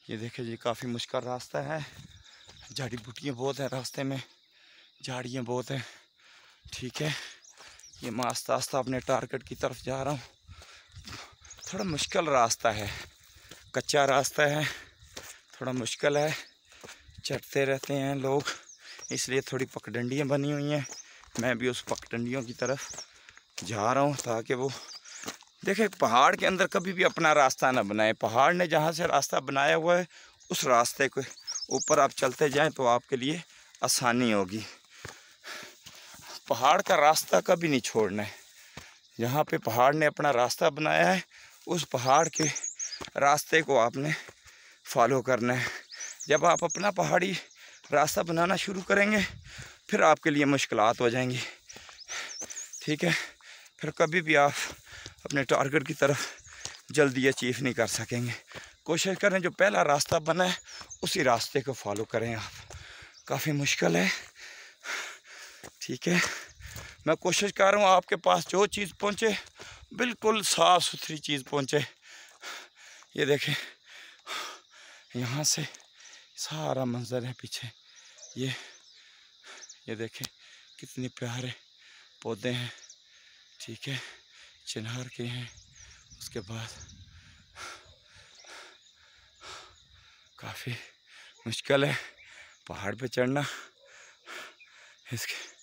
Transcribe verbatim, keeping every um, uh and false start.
ये देखिए जी, काफ़ी मुश्किल रास्ता है, जड़ी बूटियाँ बहुत हैं रास्ते में, झाड़ियाँ बहुत हैं। ठीक है, ये मैं आस्ता आस्ता अपने टारगेट की तरफ जा रहा हूँ। थोड़ा मुश्किल रास्ता है, कच्चा रास्ता है, थोड़ा मुश्किल है, चढ़ते रहते हैं लोग, इसलिए थोड़ी पगडंडियाँ बनी हुई हैं। मैं भी उस पगडंडियों की तरफ जा रहा हूँ ताकि वो देखें, पहाड़ के अंदर कभी भी अपना रास्ता ना बनाए। पहाड़ ने जहाँ से रास्ता बनाया हुआ है उस रास्ते के ऊपर आप चलते जाएं तो आपके लिए आसानी होगी। पहाड़ का रास्ता कभी नहीं छोड़ना है। जहाँ पे पहाड़ ने अपना रास्ता बनाया है उस पहाड़ के रास्ते को आपने फॉलो करना है। जब आप अपना पहाड़ी रास्ता बनाना शुरू करेंगे फिर आपके लिए मुश्किलात हो जाएंगी। ठीक है, फिर कभी भी आप अपने टारगेट की तरफ जल्दी अचीव नहीं कर सकेंगे। कोशिश करें जो पहला रास्ता बना है उसी रास्ते को फॉलो करें आप। काफ़ी मुश्किल है। ठीक है, मैं कोशिश कर रहा हूँ आपके पास जो चीज़ पहुँचे बिल्कुल साफ़ सुथरी चीज़ पहुँचे। ये देखें, यहाँ से सारा मंजर है पीछे। ये ये देखें कितने प्यारे पौधे हैं। ठीक है, चिनार के हैं। उसके बाद काफ़ी मुश्किल है पहाड़ पे चढ़ना। इसके